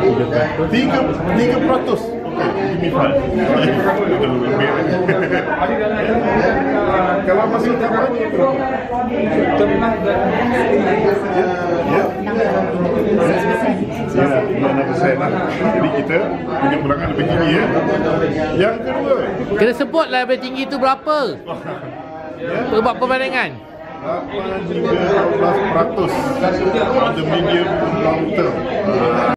3%. Give me 5. Kalau masih kampanye berapa? Ya, 6% lah. Jadi kita punya pulangan lebih tinggi ya. Yang kedua, Kena sebut lah lebih tinggi tu berapa. Buat perbandingan. 8 hingga 12% pada medium long term.